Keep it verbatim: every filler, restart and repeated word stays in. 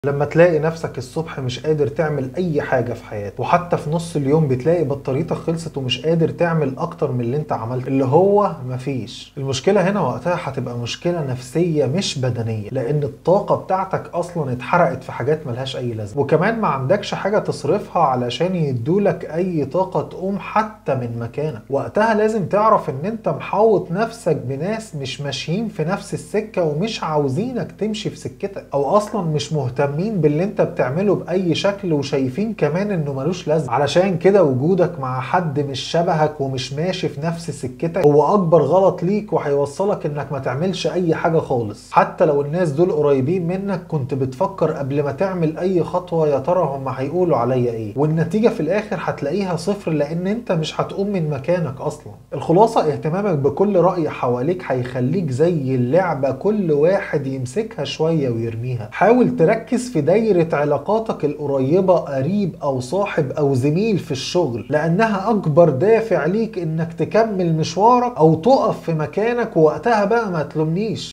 لما تلاقي نفسك الصبح مش قادر تعمل اي حاجة في حياتك، وحتى في نص اليوم بتلاقي بطاريتك خلصت ومش قادر تعمل اكتر من اللي انت عملته، اللي هو مفيش. المشكلة هنا وقتها هتبقى مشكلة نفسية مش بدنية، لان الطاقة بتاعتك اصلا اتحرقت في حاجات ملهاش اي لازمة، وكمان ما عندكش حاجة تصرفها علشان يدولك اي طاقة تقوم حتى من مكانك. وقتها لازم تعرف ان انت محاوط نفسك بناس مش ماشيين في نفس السكة ومش عاوزينك تمشي في سكتك، او اصلا مش مهتمين باللي انت بتعمله باي شكل، وشايفين كمان انه ملوش لازمه. علشان كده وجودك مع حد مش شبهك ومش ماشي في نفس سكتك هو اكبر غلط ليك، وهيوصلك انك ما تعملش اي حاجه خالص. حتى لو الناس دول قريبين منك كنت بتفكر قبل ما تعمل اي خطوه يا ترى هم هيقولوا عليا ايه، والنتيجه في الاخر هتلاقيها صفر، لان انت مش هتقوم من مكانك اصلا. الخلاصه اهتمامك بكل راي حواليك هيخليك زي اللعبه كل واحد يمسكها شويه ويرميها. حاول تركز في دايرة علاقاتك القريبة، قريب أو صاحب أو زميل في الشغل، لأنها أكبر دافع ليك إنك تكمل مشوارك أو تقف في مكانك، ووقتها بقى ما تلومنيش.